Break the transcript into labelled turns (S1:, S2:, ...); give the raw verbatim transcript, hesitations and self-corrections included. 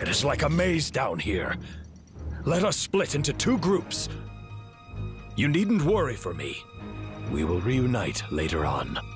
S1: It is like a maze down here. Let us split into two groups. You needn't worry for me. We will reunite later on.